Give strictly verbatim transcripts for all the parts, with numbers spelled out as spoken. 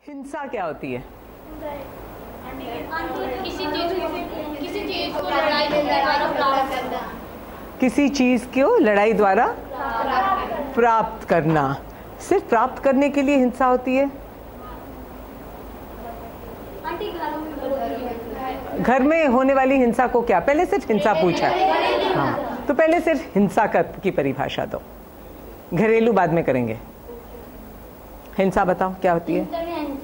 हिंसा क्या होती है? किसी चीज को किसी चीज को लड़ाई द्वारा प्राप्त करना। किसी चीज को लड़ाई द्वारा प्राप्त करना। सिर्फ प्राप्त करने के लिए हिंसा होती है? घर में होने वाली हिंसा को क्या? पहले सिर्फ हिंसा पूछा। हाँ, तो पहले सिर्फ हिंसा की परिभाषा दो, घरेलू बाद में करेंगे। हिंसा बताओ क्या होती है?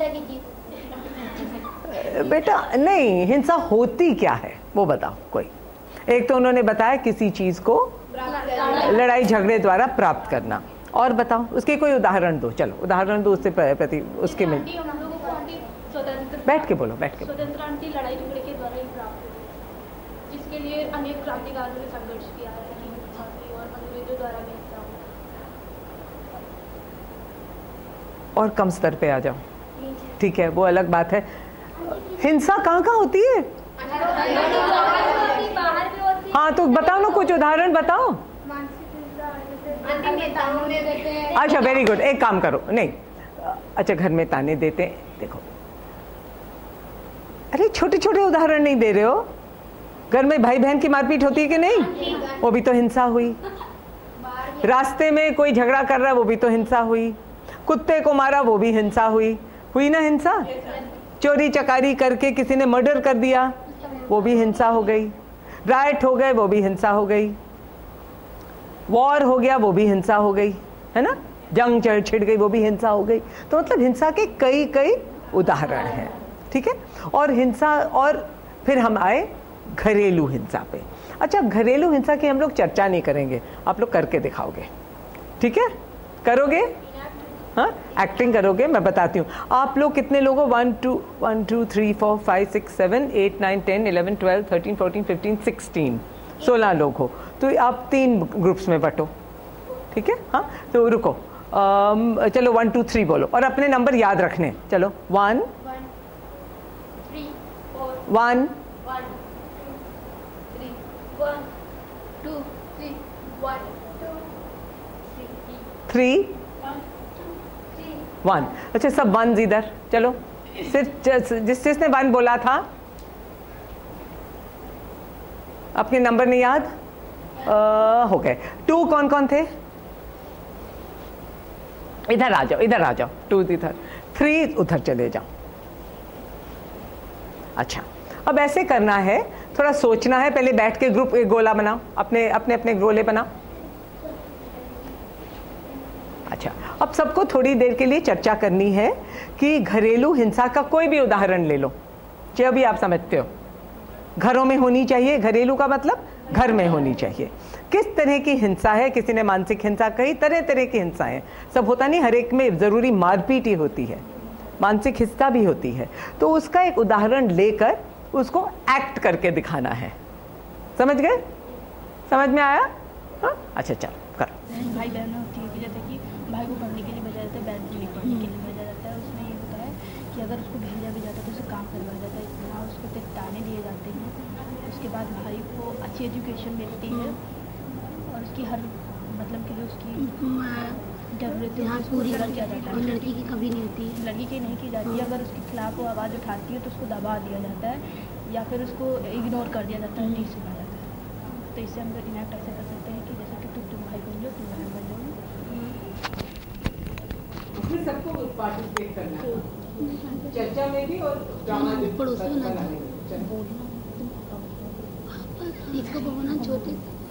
बेटा नहीं, हिंसा होती क्या है वो बताओ कोई। एक तो उन्होंने बताया किसी चीज को लड़ाई झगड़े द्वारा प्राप्त करना, और बताओ उसके कोई उदाहरण दो। चलो उदाहरण दो, उससे प्रति उसके में बैठ के बोलो, बैठ के। स्वतंत्रता लड़ाई झगड़े के द्वारा ही प्राप्त हुई, जिसके लिए अनेक क्रांतिकारियों ने संघर्ष किया है और अंग्रेजों द्वारा भी हिंसा हुई। और कम स्तर पे आ जाओ, ठीक है, वो अलग बात है। हिंसा कहाँ कहाँ होती है? हाँ तो बताओ ना, कुछ उदाहरण बताओ। अच्छा वेरी गुड, एक काम करो, नहीं अच्छा घर में ताने देते हैं, देखो अरे छोटे छोटे उदाहरण नहीं दे रहे हो। घर में भाई बहन की मारपीट होती है कि नहीं? वो भी तो हिंसा हुई। रास्ते में कोई झगड़ा कर रहा है, वो भी तो हिंसा हुई। कुत्ते को मारा, वो भी हिंसा हुई। हुई ना हिंसा? चोरी चकारी करके किसी ने मर्डर कर दिया, वो भी हिंसा हो गई। राइट हो गए, वो भी हिंसा हो गई। वॉर हो गया, वो भी हिंसा हो गई, है ना? जंग चढ़ छिड़ गई, वो भी हिंसा हो गई। तो मतलब हिंसा के कई कई उदाहरण हैं, ठीक है। और हिंसा, और फिर हम आए घरेलू हिंसा पे। अच्छा, घरेलू हिंसा की हम लोग चर्चा नहीं करेंगे, आप लोग करके दिखाओगे, ठीक है? करोगे? हाँ, एक्टिंग करोगे। मैं बताती हूँ आप लोग कितने लोग हो। One two one two three four five six seven eight nine ten eleven twelve thirteen fourteen fifteen sixteen सोलह लोग हो। तो आप तीन ग्रुप्स में बटो, ठीक है? हाँ तो रुको, आम, चलो वन टू थ्री बोलो और अपने नंबर याद रखने। चलो वन वन थ्री वन। अच्छा सब वन इधर। चलो सिर्फ जिस जिसने वन बोला था अपने नंबर नहीं याद, आ, हो गए। टू कौन कौन थे? इधर आ जाओ, इधर आ जाओ। टू इधर, थ्री उधर चले जाओ। अच्छा अब ऐसे करना है, थोड़ा सोचना है। पहले बैठ के ग्रुप एक गोला बनाओ, अपने अपने अपने गोले बनाओ। अच्छा अब सबको थोड़ी देर के लिए चर्चा करनी है कि घरेलू हिंसा का कोई भी उदाहरण ले लो जो भी आप समझते हो। घरों में होनी चाहिए, घरेलू का मतलब घर में होनी चाहिए। किस तरह की हिंसा है? किसी ने मानसिक हिंसा कही, तरह तरह की हिंसाएं, सब होता नहीं, हर एक में जरूरी मारपीट ही होती है, मानसिक हिंसा भी होती है। तो उसका एक उदाहरण लेकर उसको एक्ट करके दिखाना है। समझ गए? समझ में आया? हाँ अच्छा चलो करो। भाई बहन होती है कि जैसे कि भाई को पढ़ने के लिए भेजा जाता है, बहन के लिए पढ़ने के लिए भेजा जाता है। उसमें ये होता है कि अगर उसको भेजा भी जाता है तो उसे काम करवाया जाता है, इतना उसको फिर ताने दिए जाते हैं। उसके बाद भाई को अच्छी एजुकेशन मिलती है और उसकी हर मतलब के लिए उसकी जरूरतें पूरी कर दिया जाता है। लड़की की कभी नहीं होती, लड़की की नहीं की जाती है। अगर उसके खिलाफ वो आवाज़ उठाती है तो उसको दबा दिया जाता है या फिर उसको इग्नोर कर दिया जाता है, नहीं सुना जाता है। तो इससे हम लोग इनैक्ट ऐसे कर सकते हैं कि जैसे कि तुम तुम भाई बन जाओ, तुम बहन बन जाओ। इसमें सबको पार्टिसिपेट करना है, चर्चा में भी और ड्रामा में। पड़ोसी ना इसको बोलना छोटे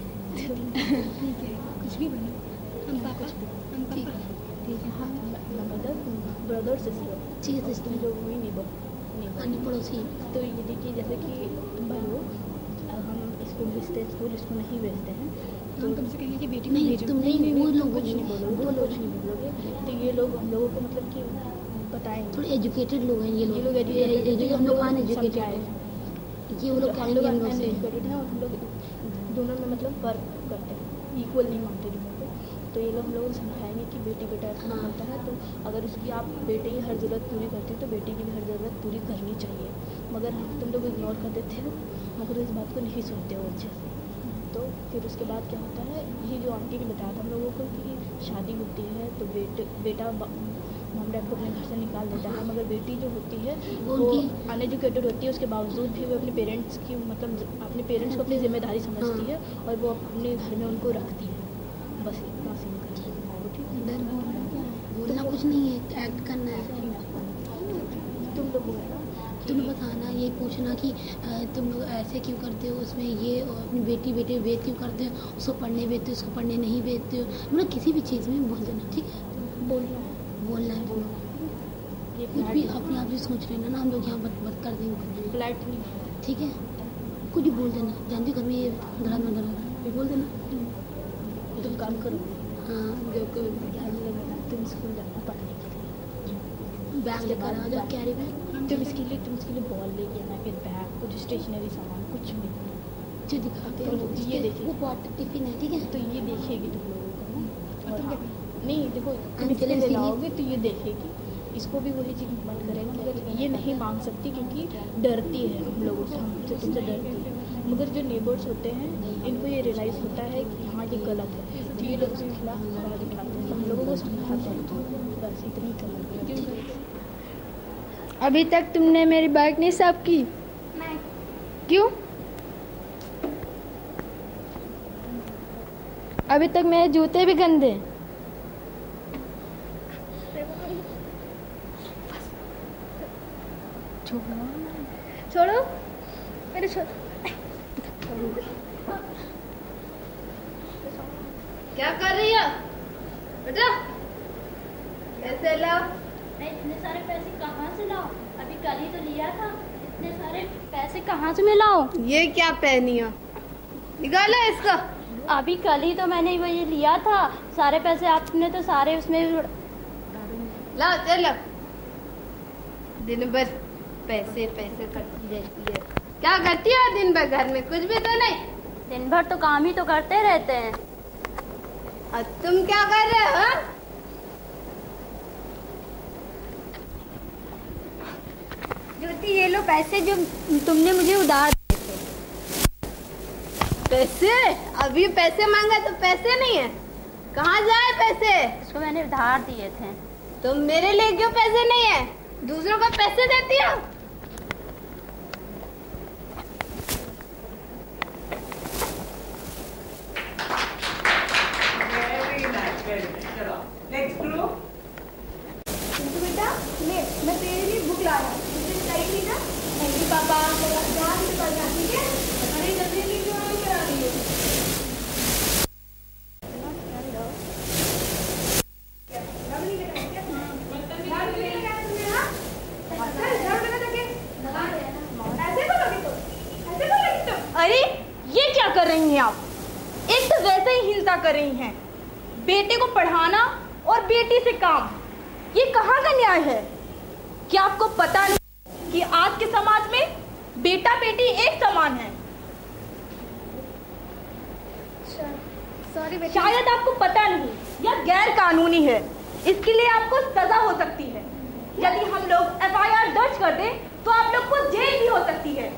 कुछ भी बने, हम पापा कुछ भी ठीक है, ठीक है। हम मदर ब्रदर सिस्टर ठीक है सिस्टर जो हुई निबो अन्य पड़ोसी। तो ये देखिए जैसे कि तुम भाई हो, हम स्कूल भेजते स्कूल इसको नहीं भेजते हैं तो हम तुमसे कहेंगे कि बेटी को नहीं भेजो। तुम नहीं वो लोग कुछ नहीं बोलोगे, वो कुछ नहीं बोलोगे। तो ये लोग हम लोगों को मतलब कि बताएंगे, थोड़े एजुकेटेड लोग हैं ये लोग, ये लोग एजुकेटेड, हम लोग अनएजुकेटेड समझाए हैं। ये वो लोग हम कहेंगे लोग हम लोग से अनएजुकेटेड हैं और हम लोग दोनों में मतलब फर्क करते हैं, इक्वल नहीं मानते दोनों को। तो ये लोग हम लोगों को समझाएंगे कि बेटी बेटा ऐसा नहीं होता है। तो अगर उसकी आप बेटे की हर ज़रूरत पूरी करते हो तो बेटी की भी हर ज़रूरत पूरी करनी चाहिए। मगर हम तुम लोग इग्नोर कर देते हो, मगर इस बात को नहीं सुनते हो अच्छे से। तो फिर उसके बाद क्या होता है, ये जो आंटी ने बताया था हम लोगों को कि शादी होती है तो बेटे बेटा मॉम डैड को अपने घर से निकाल देता है, मगर बेटी जो होती है वो वो उनकी- अनएजुकेटेड होती है, उसके बावजूद भी वो अपने पेरेंट्स की मतलब अपने पेरेंट्स को अपनी जिम्मेदारी समझती है और वो अपने घर में उनको रखती है। बस इतना सीन करती है वो, ठीक है। डर बोलना क्या है? बोलना कुछ नहीं है, एक्ट करना है। तुम लोग बोलो ना तुम्हें बताना, ये पूछना कि अ, तुम लोग ऐसे क्यों करते हो, उसमें ये और अपनी बेटी बेटे भेज क्यों करते हो, उसको पढ़ने भेजते हो, उसको पढ़ने नहीं भेजते हो, मतलब किसी भी चीज़ में बोल देना, ठीक है। बोलना है, बोलना है, ये कुछ भी अपने आप से सोच लेना ना, हम लोग यहाँ मत मत कर देंगे कुछ भी, फ्लैट नहीं, ठीक है। कुछ भी बोल देना, जानते हो घर में ये धड़ा में धड़ा ये बोल देना। तुम काम करो, हाँ, जो कि तुम स्कूल जाना पढ़ने के लिए, बैग लेकर आ जाओ, कैरी बैग तुम इसके लिए तुम इसके लिए बॉल लेके आना, फिर बैग, कुछ स्टेशनरी सामान, कुछ भी। जो दिखाते हैं तो वो ये उसके- देखिए। वो वाटर टिफिन है, ठीक है। तो ये देखेगी तुम लोगों को ना, और तुम हाँ, क्या- नहीं देखो तुम हम इसके चले लिए इसके लिए- लाओगे तो ये देखेगी, इसको भी वही चीज़ मन करेगा, मगर ये नहीं मांग सकती क्योंकि डरती है हम लोगों से, हमसे तुमसे डरती है। मगर जो नेबर्स होते हैं इनको ये रियलाइज़ होता है कि हाँ ये गलत है, तो ये लोग उसके खिलाफ आवाज़ उठाते हैं, तो हम लोगों को समझाते हैं, तो बस इतना ही करना। अभी तक तुमने मेरी बाइक नहीं साफ की? क्यों? अभी तक मेरे जूते भी गंदे हैं। छोड़ो मेरे, छोड़ो। क्या कर रही हो बेटा? पैसे लाओ। मैं इतने सारे पैसे कहाँ से लाऊं? अभी कल ही तो लिया था, इतने सारे पैसे कहाँ से मैं लाऊं? ये क्या पहनी हो? निकालो इसको। अभी कल ही तो मैंने वो ये लिया था, सारे पैसे आपने तो सारे उसमें लाओ चलो। दिन भर पैसे पैसे करती रहती है। क्या करती हो दिन भर घर में? कुछ भी तो नहीं। दिन भर तो काम ही तो करते रहते हैं। और तुम क्या कर रहे हो? ज्योति ये लो पैसे जो तुमने मुझे उधार दिए थे। पैसे? अभी पैसे मांगा तो पैसे नहीं है। कहाँ जाए पैसे? उसको मैंने उधार दिए थे। तुम मेरे लिए क्यों पैसे नहीं है? दूसरों को पैसे देती हो? Very nice, very nice. चलो नेक्स्ट ग्रुप। बेटा ले, मैं तेरे लिए बुक ला रहा हूँ, मुझे चाहिए थी ना। थैंक यू पापा, जहाँ भी निकल जा, ठीक है। अरे जल्दी नहीं क्यों नहीं करा रही हो? अरे ये क्या कर रही हैं आप? एक तो वैसे ही हिंसा कर रही हैं, बेटे को पढ़ाना और बेटी से काम, ये कहाँ का न्याय है? क्या आपको पता नहीं कि आज के समाज में बेटा बेटी एक समान है? सॉरी बेटा। शायद आपको पता नहीं, यह गैर कानूनी है, इसके लिए आपको सजा हो सकती है। यदि हम लोग एफ आई आर दर्ज कर दें तो आप लोग को जेल भी हो सकती है।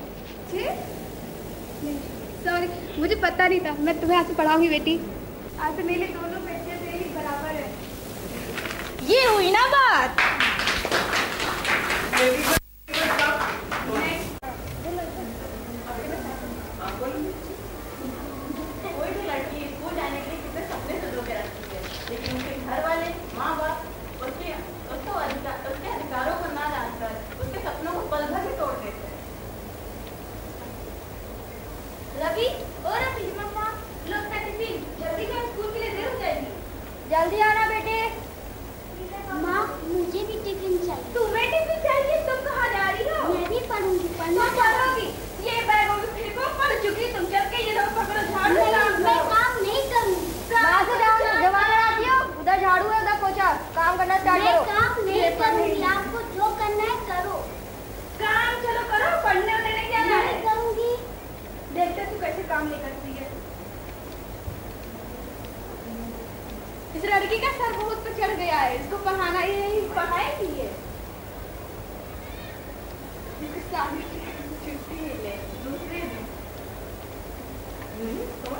सॉरी, मुझे पता नहीं था। मैं तुम्हें आज से पढ़ाऊंगी बेटी। आज से मेरे दोनों बच्चे तेरे ही बराबर है। ये हुई ना बात। कोई भी लड़की स्कूल जाने के लिए कितने सपने सजो के रखती है, लेकिन उसके घर वाले, माँ बाप उसके उसको अधिकार उसके अधिकारों को ना जानकर उसके सपनों को पल भर में तोड़ देते हैं। रवि और रवि मम्मा लो अपना टिफिन, जल्दी कर, स्कूल के लिए देर हो जाएगी। जल्दी आना बेटे। माँ मुझे भी टिफिन चाहिए। तुम्हें टिफिन चाहिए? तुम कहाँ जा रही हो? मैं भी पढ़ूंगी, तुम पढ़ना पढ़ोगी? ये बैगों में फेंको, पढ़ चुकी तुम। चल के ये लोग पकड़ो, झाड़ू लगाओ। मैं काम नहीं करूंगी। वहाँ से जाओ ना, जमा कराती हो। उधर झाड़ू है, उधर पोछा। काम करना स्टार्ट मैं करो। काम नहीं करूंगी, आपको जो करना है करो। काम चलो करो, पढ़ने वाले नहीं जाना है। नहीं करूंगी। देखते तू कैसे काम नहीं करती है। इस लड़की का सर बहुत पे चढ़ गया है, इसको पढ़ाना ही नहीं, पढ़ाएगी ये। इसकी शादी की छुट्टी मिले दूसरे दिन। हम्म, तो?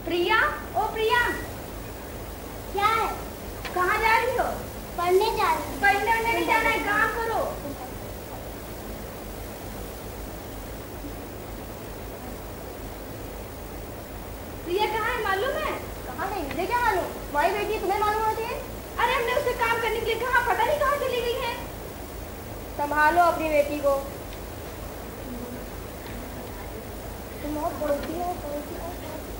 प्रिया, ओ प्रिया, क्या है? कहाँ जा रही हो? पढ़ने जा रही हूँ। पढ़ने वढ़ने नहीं जाना है, काम करो। प्रिया कहाँ है मालूम है? कहाँ नहीं, मुझे क्या मालूम? तुम्हारी बेटी तुम्हें मालूम होती है? अरे हमने उसे काम करने के लिए कहा, पता नहीं कहाँ चली गई है। संभालो अपनी बेटी को। तुम और पड़ोसी हो, पड़ोसी हो।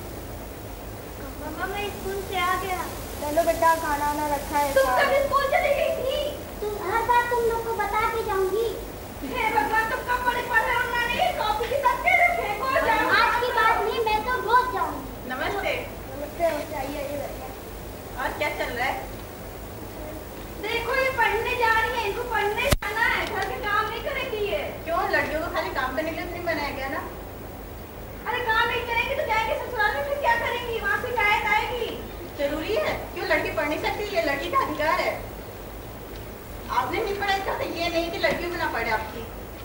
मम्मा मैं स्कूल से आ गया। चलो बेटा, खाना वाना रखा है। तुम कब स्कूल चली गई थी? तुम हर बार तुम लोग को बता के जाऊंगी। हे भगवान, तुम कब बड़े पढ़े होना नहीं, कॉपी की सब के रखे को जाओ। आज की बात नहीं, मैं तो रोज जाऊंगी। नमस्ते। नमस्ते, नमस्ते, आइए आइए बैठिए। और क्या चल रहा है? देखो ये पढ़ने जा रही है, इनको पढ़ने जाना है, घर के काम नहीं करेगी ये। क्यों? लड़कियों को खाली काम करने के लिए नहीं बनाया गया ना? अरे काम नहीं करेंगी तो जाएंगे ससुराल में, फिर क्या करेंगी? वहाँ से शिकायत आएगी। जरूरी है? क्यों? लड़की पढ़ नहीं सकती? ये लड़की का अधिकार है। आपने नहीं पढ़ा इसका तो ये नहीं कि लड़कियों को ना पढ़े आपकी।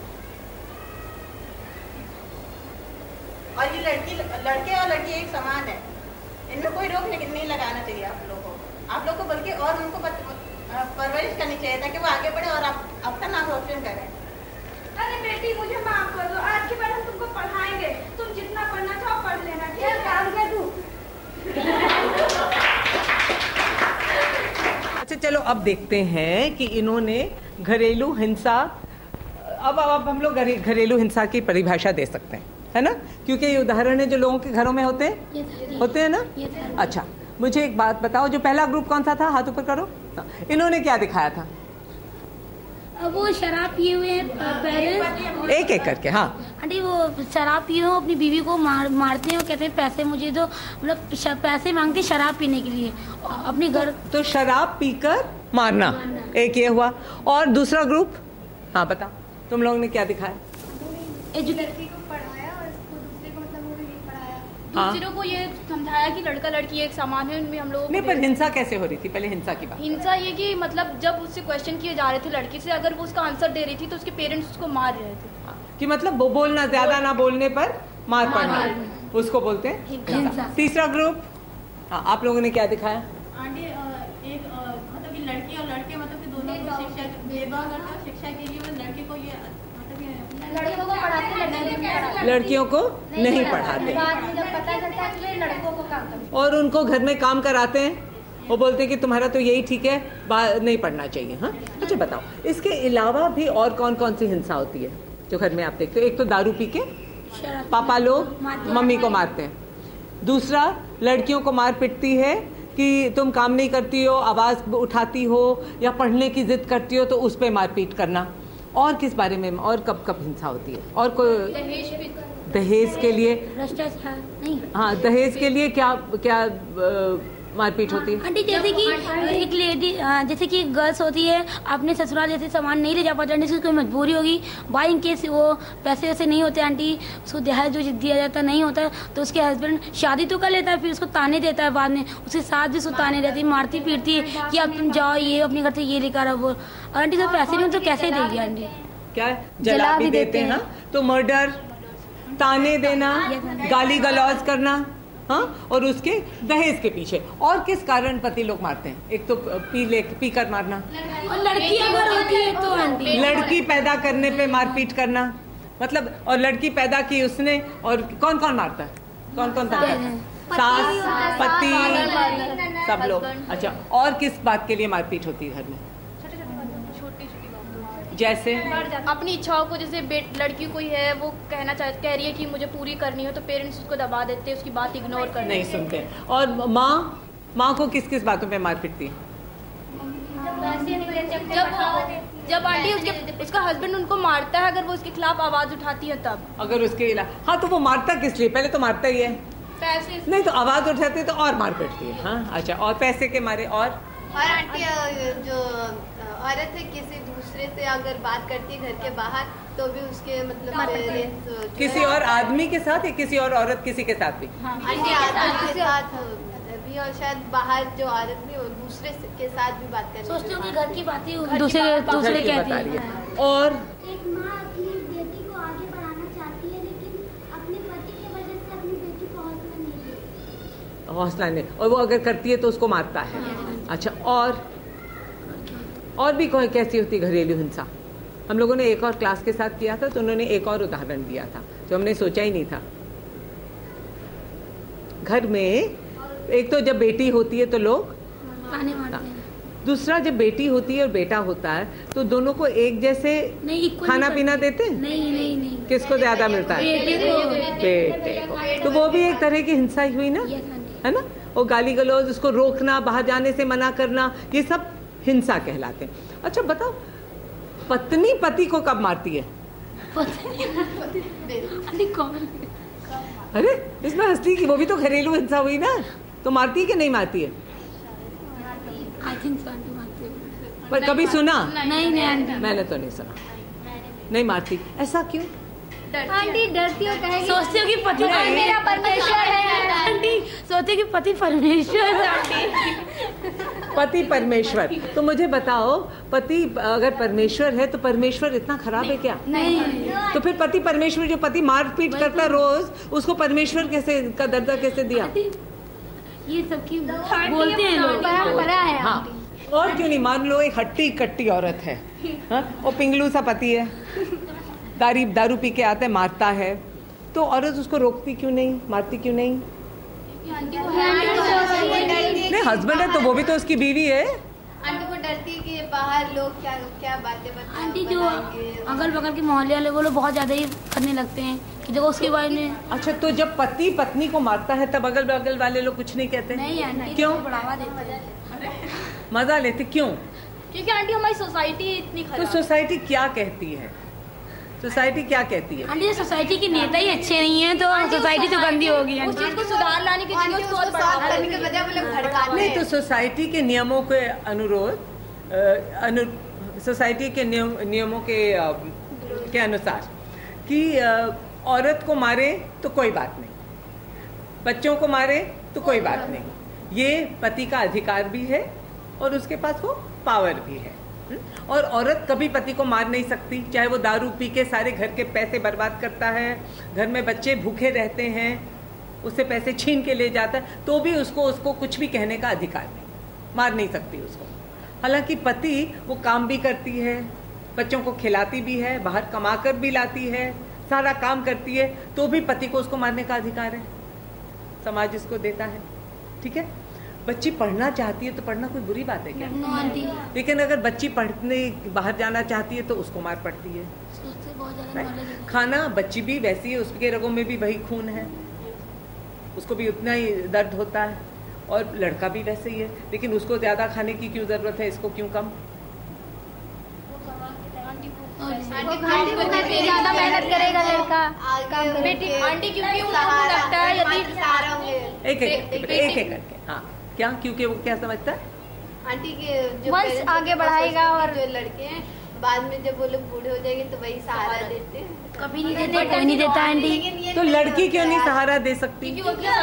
और ये लड़की, लड़के और लड़की एक समान है, इनमें कोई रोक नहीं लगाना चाहिए आप लोगों को। आप लोग को बल्कि और उनको परवरिश करनी चाहिए ताकि वो आगे बढ़े और आप, आपका नाम रोशन करें। अरे बेटी मुझे माफ कर दो, आज के बाद हम तुमको पढ़ाएंगे, तुम जितना पढ़ना चाहो पढ़ लेना। क्या काम क्या तू? अच्छा चलो अब देखते हैं कि इन्होंने घरेलू हिंसा, अब अब हम लोग घरे, घरेलू हिंसा की परिभाषा दे सकते हैं, है ना? क्योंकि ये उदाहरण है जो लोगों के घरों में होते हैं, होते हैं ना? अच्छा मुझे एक बात बताओ, जो पहला ग्रुप कौन सा था? हाथ ऊपर करो। इन्होंने क्या दिखाया था? अब वो शराब पिए हुए हैं पेरेंट्स, एक एक करके। हाँ आंटी वो शराब पिए हो, अपनी बीवी को मार मारते हैं, कहते हैं पैसे मुझे दो, मतलब श- पैसे मांगते शराब पीने के लिए अपने घर। तो शराब पीकर मारना, एक ये हुआ। और दूसरा ग्रुप? हाँ बताओ, तुम लोगों ने क्या दिखाया? लड़की को पढ़ाया और इसको दूसरे को मतलब वो नहीं पढ़ाया। हाँ। दूसरों को ये समझाया कि लड़का लड़की एक समान है, उनमें हम लोग नहीं, पर हिंसा कैसे हो रही थी? पहले हिंसा की बात। हिंसा ये कि मतलब जब उससे क्वेश्चन किए जा रहे थे लड़की से, अगर वो उसका आंसर दे रही थी तो उसके पेरेंट्स उसको मार रहे थे। हाँ, कि मतलब वो बोलना, ज्यादा ना बोलने पर मार पड़ना, उसको बोलते हैं हिंसा। तीसरा ग्रुप? हाँ, आप लोगों ने क्या दिखाया? आंटी एक मतलब कि लड़की और लड़के मतलब कि दोनों को शिक्षा भेदभाव करता है, शिक्षा के लिए लड़के को ये लड़कियों को पढ़ाते, लड़कियों को नहीं पढ़ाते। लड़कियों को नहीं पढ़ाते बाद में जब पता चलता है कि लड़कों को काम करते। और उनको घर में काम कराते हैं। वो बोलते हैं कि तुम्हारा तो यही ठीक है, बाहर नहीं पढ़ना चाहिए। हाँ अच्छा बताओ, इसके अलावा भी और कौन कौन सी हिंसा होती है जो घर में आप देखते हो? एक तो दारू पी के पापा लोग मम्मी को मारते हैं, दूसरा लड़कियों को मार पिटती है कि तुम काम नहीं करती हो, आवाज उठाती हो या पढ़ने की जिद करती हो तो उस पर मारपीट करना। और किस बारे में, और कब कब हिंसा होती है? और कोई दहेज के लिए? भ्रष्टाचार नहीं। हाँ, दहेज के लिए क्या क्या आ, मारपीट होती है? आंटी जैसे कि एक लेडी, जैसे कि गर्ल्स होती है, अपने ससुराल जैसे सामान नहीं ले जा पाती, आंटी उसकी कोई मजबूरी होगी, बाई इन केस वो पैसे वैसे नहीं होते आंटी, उसको दहेज जो दिया जाता नहीं होता तो उसके हस्बैंड शादी तो कर लेता है, फिर उसको ताने देता है, बाद में उसके साथ भी उसको ताने देती है, मारती पीटती है कि अब तुम जाओ, ये अपने घर से ये लेकर आओ वो। और आंटी तो पैसे भी तो कैसे देगी आंटी? क्या जला भी देते हैं? तो मर्डर, ताने देना, गाली गलौज करना, हाँ, और उसके दहेज के पीछे। और किस कारण पति लोग मारते हैं? एक तो पी ले पी कर मारना, और लड़की अगर होती है तो आंटी लड़की पैदा करने पे मारपीट करना, मतलब और लड़की पैदा की उसने, और कौन कौन मारता है? कौन कौन था? सास, पति, सब लोग। अच्छा, और किस बात के लिए मारपीट होती है घर में? जैसे अपनी इच्छाओं को, जैसे लड़की कोई है वो कहना चाह कह रही है कि मुझे पूरी करनी हो तो पेरेंट्स उसको दबा देते हैं, उसकी बात इग्नोर कर नहीं सुनते। और माँ माँ को किस किस बातों पे मार पिटती है? जब जब आंटी उसके उसका हस्बैंड उनको मारता है, अगर वो उसके खिलाफ आवाज उठाती है तब। अगर उसके इला हाँ, तो वो मारता किस लिए? पहले तो मारता ही है, पैसे नहीं तो आवाज उठाती है तो और मार पिटती है। हाँ अच्छा, और पैसे के मारे? और और आंटी जो औरत है किसी दूसरे से अगर बात करती है घर के बाहर तो भी उसके मतलब पेरेंट्स किसी और आदमी के साथ या किसी और औरत किसी के साथ भी? आंटी आदमी के साथ भी, और शायद बाहर जो औरत भी दूसरे के साथ भी बात करती है, सोचते हो कि घर की बातें दूसरे दूसरे कहती है। और एक माँ अपनी बेटी को आगे बढ़ाना चाहती है लेकिन अपने पति की वजह से अपनी बेटी को हौसला नहीं देती। हौसला नहीं, और वो अगर करती है तो उसको मारता है। अच्छा, और और भी कोई कैसी होती घरेलू हिंसा? हम लोगों ने एक और क्लास के साथ किया था तो उन्होंने एक और उदाहरण दिया था जो हमने सोचा ही नहीं था। घर में एक तो जब बेटी होती है तो लोग ताने मारते हैं, दूसरा जब बेटी होती है और बेटा होता है तो दोनों को एक जैसे नहीं खाना पीना देते हैं? नहीं नहीं नहीं, किसको ज्यादा मिलता है? बेटे को। बेटे को। तो वो भी एक तरह की हिंसा ही हुई ना, है ना? और गाली गलौज, उसको रोकना, बाहर जाने से मना करना, ये सब हिंसा कहलाते हैं। अच्छा बताओ, पत्नी पति को कब मारती है? अरे इसमें हंसती की, वो भी तो घरेलू हिंसा हुई ना, तो मारती है कि नहीं मारती है? आई थिंक सो आंटी मारती है। पर कभी सुना? नहीं नहीं आंटी, मैंने तो नहीं सुना। नहीं मारती, ऐसा क्यों? आंटी डरती हो, कहेगी सोचती हो कि पति मेरा परमेश्वर है। आंटी सोचती हो कि पति परमेश्वर है। पति परमेश्वर, तो मुझे बताओ, पति अगर परमेश्वर है तो परमेश्वर इतना खराब है क्या? नहीं, तो फिर पति परमेश्वर, जो पति मारपीट करता रोज, उसको परमेश्वर कैसे का दर्जा कैसे दिया? ये सब की बोलते हैं लोग, परंपरा है। हाँ, और क्यों नहीं? मान लो एक हट्टी कट्टी औरत है, हाँ, और पिंगलू सा पति है, दारू दारू पी के आता है, मारता है, तो औरत उसको रोकती क्यों नहीं, मारती क्यों नहीं? नहीं, हस्बैंड है तो वो भी तो उसकी बीवी है। आंटी को डरती है कि बाहर लोग क्या क्या बातें बताएंगे। आंटी जो अगल बगल के मोहल्ले वाले वो लोग बहुत ज्यादा ही करने लगते हैं कि देखो उसके बारे में। अच्छा, तो जब पति पत्नी को मारता है तब अगल बगल वाले लोग कुछ नहीं कहते? नहीं आंटी, क्यों? बढ़ावा देते हैं, मजा लेते क्यों? क्योंकि आंटी हमारी सोसाइटी इतनी तो खराब। सोसाइटी क्या कहती है? सोसाइटी क्या कहती है? आंटी सोसाइटी के नेता ही अच्छे नहीं है तो सोसाइटी तो गंदी होगी। उस चीज को सुधार लाने की जगह उसको और बढ़ावा करने के बजाय वो लोग भड़काते नहीं, हैं। तो सोसाइटी के नियमों के अनुरोध अनु सोसाइटी के नियम नियमों के अ, के अनुसार कि अ, औरत को मारे तो कोई बात नहीं, बच्चों को मारे तो कोई बात नहीं, ये पति का अधिकार भी है और उसके पास वो पावर भी है। और औरत कभी पति को मार नहीं सकती, चाहे वो दारू पी के सारे घर के पैसे बर्बाद करता है, घर में बच्चे भूखे रहते हैं, उससे पैसे छीन के ले जाता है, तो भी उसको उसको कुछ भी कहने का अधिकार नहीं, मार नहीं सकती उसको। हालांकि पति वो काम भी करती है, बच्चों को खिलाती भी है, बाहर कमा कर भी लाती है, सारा काम करती है, तो भी पति को उसको मारने का अधिकार है, समाज इसको देता है। ठीक है, बच्ची पढ़ना चाहती है तो पढ़ना कोई बुरी बात है क्या? लेकिन अगर बच्ची पढ़ने बाहर जाना चाहती है तो उसको मार पड़ती है। खाना, बच्ची भी वैसी है, उसके रगों में भी वही खून है, उसको भी उतना ही दर्द होता है, और लड़का भी वैसे ही है, लेकिन उसको ज्यादा खाने की क्यों जरूरत है, इसको क्यों कम? ज्यादा मेहनत करेगा लड़का बेटी आंटी, क्योंकि उनको लगता है यदि एक एक एक एक करके। हाँ, क्या? क्योंकि वो क्या समझता है? आंटी के जो वंश parents आगे हैं, बढ़ाएगा, और जो लड़के हैं बाद में जब वो लोग बूढ़े हो जाएंगे तो वही सहारा देते हैं। कभी नहीं देते, कोई नहीं देता आंटी। तो लड़की क्यों नहीं सहारा दे सकती?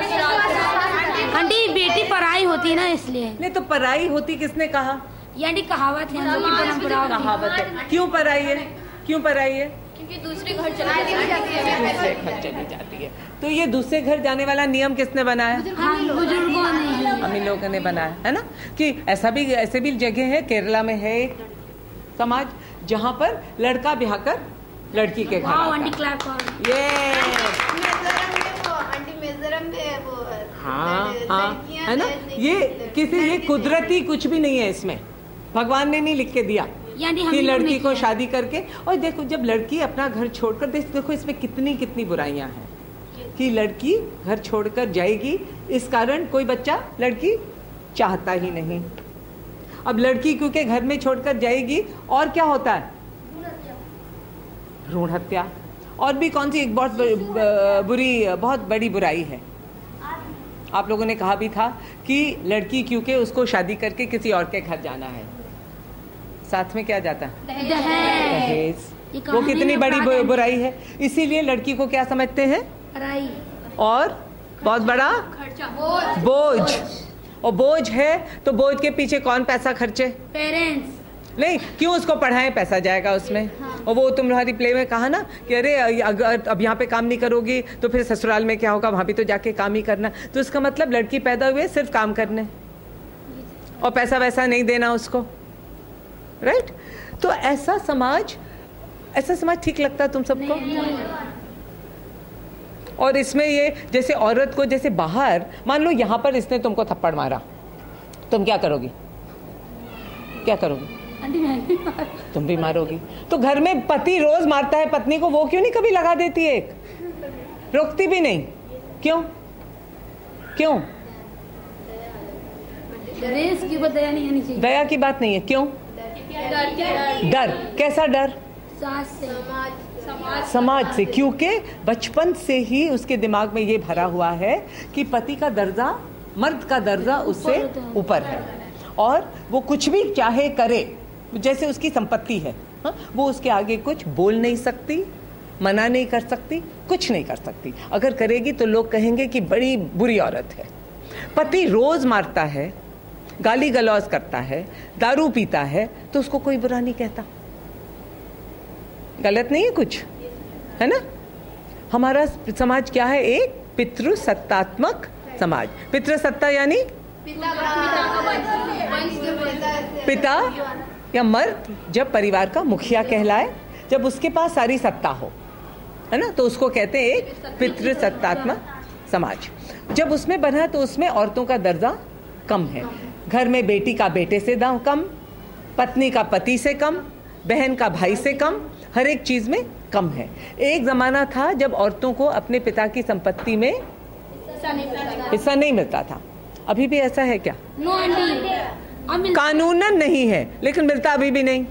आंटी बेटी पराई होती है ना, इसलिए। नहीं, तो पराई होती किसने कहा? ये आंटी कहावत है, हम लोग की परंपरा होती है। कहावत है। क्यों पराई है? क्यों पराई है? क्योंकि दूसरे घर चली जाती है। दूसरे घर चली जाती है। तो ये दूसरे घर जाने वाला नियम किसने बनाया? हम बुजुर्गों ने, हम इन लोगों ने बनाया है ना, कि ऐसा भी ऐसे भी जगह है, केरला में है एक समाज जहाँ पर लड़का ब्याह कर लड़की के घर वाओ आता आंटी है। क्लैप करो। ये मिजोरम में वो आंटी मिजोरम में वो हाँ लड़- हाँ लड़कियां है ना, दहेज नहीं- ये लड़की- किसी ये लड़की कुदरती कुछ भी नहीं है इसमें, भगवान ने नहीं लिख के दिया ये आंटी हम कि ही लोग लड़की ने को किया। शादी करके। और देखो, जब लड़की अपना घर छोड़कर, देख देखो इसमें कितनी कितनी बुराइयां हैं कि लड़की घर छोड़कर जाएगी, इस कारण कोई बच्चा लड़की चाहता ही नहीं। अब लड़की क्योंकि घर में छोड़कर जाएगी, और क्या होता है? भ्रूण हत्या। और भी कौन सी एक बहुत बुरी, बहुत बड़ी बुराई है। आप लोगों ने कहा भी था कि लड़की क्योंकि उसको शादी करके किसी और के घर जाना है, साथ में क्या जाता है? दहेज। वो कितनी बड़ी बु- बुराई है। इसीलिए लड़की को क्या समझते हैं? पराई और बहुत बड़ा बोझ। और बोझ है तो बोझ के पीछे कौन पैसा खर्चे? पेरेंट्स। नहीं, क्यों उसको पढ़ाएं, पैसा जाएगा उसमें। हाँ। और वो तुम्हारी प्ले में कहा ना कि अरे अगर अब यहाँ पे काम नहीं करोगी तो फिर ससुराल में क्या होगा, वहाँ भी तो जाके काम ही करना। तो इसका मतलब लड़की पैदा हुई सिर्फ काम करने और पैसा वैसा नहीं देना उसको, राइट? तो ऐसा समाज, ऐसा समाज ठीक लगता है तुम सबको? और इसमें ये जैसे औरत को जैसे बाहर, मान लो यहाँ पर इसने तुमको थप्पड़ मारा, तुम क्या करोगी? क्या करोगी? तुम भी मारोगी। तो घर में पति रोज मारता है पत्नी को, वो क्यों नहीं कभी लगा देती है एक, रोकती भी नहीं? क्यों? क्यों? की बात दया नहीं आनी चाहिए। दया की बात नहीं है, क्यों? डर। कैसा डर? समाज समाज से, क्योंकि बचपन से ही उसके दिमाग में ये भरा हुआ है कि पति का दर्जा, मर्द का दर्जा उससे ऊपर है और वो कुछ भी चाहे करे, जैसे उसकी संपत्ति है, हा? वो उसके आगे कुछ बोल नहीं सकती, मना नहीं कर सकती, कुछ नहीं कर सकती। अगर करेगी तो लोग कहेंगे कि बड़ी बुरी औरत है। पति रोज मारता है, गाली गलौज करता है, दारू पीता है, तो उसको कोई बुरा नहीं कहता। गलत नहीं है कुछ, है ना? हमारा समाज क्या है? एक पितृसत्तात्मक समाज। पितृसत्ता यानी पिता या मर्द जब परिवार का मुखिया कहलाए, जब उसके पास सारी सत्ता हो, है ना, तो उसको कहते हैं एक पितृसत्तात्मक समाज। जब उसमें बना तो उसमें औरतों का दर्जा कम है। घर में बेटी का बेटे से दाम कम, पत्नी का पति से कम, बहन का भाई से कम, हर एक चीज में कम है। एक जमाना था जब औरतों को अपने पिता की संपत्ति में हिस्सा नहीं मिलता था। अभी भी ऐसा है क्या? नो आंटी, कानूनन नहीं है, लेकिन मिलता अभी भी नहीं।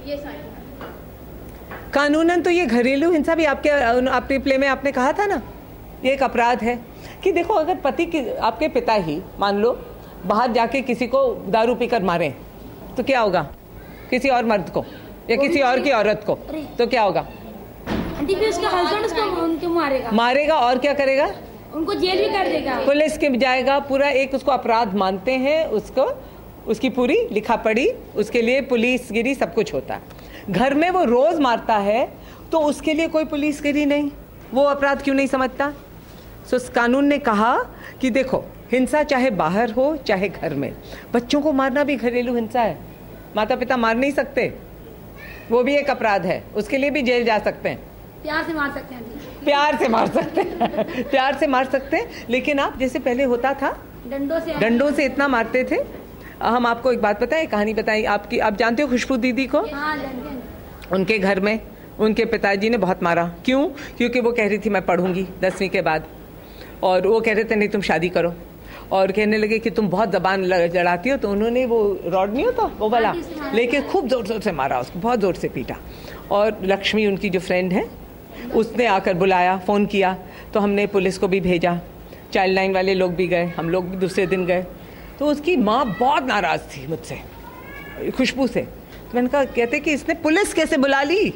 कानूनन तो ये घरेलू हिंसा भी आपके आपके प्ले में आपने कहा था ना, ये एक अपराध है कि देखो, अगर पति की, आपके पिता ही मान लो बाहर जाके किसी को दारू पीकर मारे तो क्या होगा? किसी और मर्द को या किसी और की औरत को, तो क्या होगा? आंटी भी उसका हस्बैंड उसको उनको मारेगा मारेगा और क्या करेगा? उनको जेल भी कर देगा, पुलिस के जाएगा, पूरा एक उसको अपराध मानते हैं, उसको उसकी पूरी लिखा पढ़ी, उसके लिए पुलिसगिरी सब कुछ होता है। घर में वो रोज मारता है तो उसके लिए कोई पुलिसगिरी नहीं, वो अपराध क्यों नहीं समझता? सो कानून ने कहा कि देखो, हिंसा चाहे बाहर हो चाहे घर में, बच्चों को मारना भी घरेलू हिंसा है। माता पिता मार नहीं सकते, वो भी एक अपराध है, उसके लिए भी जेल जा सकते हैं। प्यार से मार सकते हैं, प्यार से मार सकते हैं प्यार से मार सकते हैं। लेकिन आप जैसे पहले होता था, डंडों से डंडों से इतना मारते थे। हम आपको एक बात बताएं, कहानी बताई आपकी, आप जानते हो खुशबू दीदी को? हाँ, जानते हैं। उनके घर में उनके पिताजी ने बहुत मारा। क्यों? क्योंकि वो कह रही थी मैं पढ़ूंगी दसवीं के बाद, और वो कह रहे थे नहीं तुम शादी करो, और कहने लगे कि तुम बहुत जबान लड़ाती हो, तो उन्होंने वो रॉड नहीं होता वो वाला लेके खूब जोर जोर से मारा उसको, बहुत जोर से पीटा। और लक्ष्मी उनकी जो फ्रेंड है उसने आकर बुलाया, फ़ोन किया, तो हमने पुलिस को भी भेजा, चाइल्ड लाइन वाले लोग भी गए, हम लोग भी दूसरे दिन गए। तो उसकी माँ बहुत नाराज़ थी मुझसे, खुशबू से। तो मैंने कहा, कहते कि इसने पुलिस कैसे बुला ली?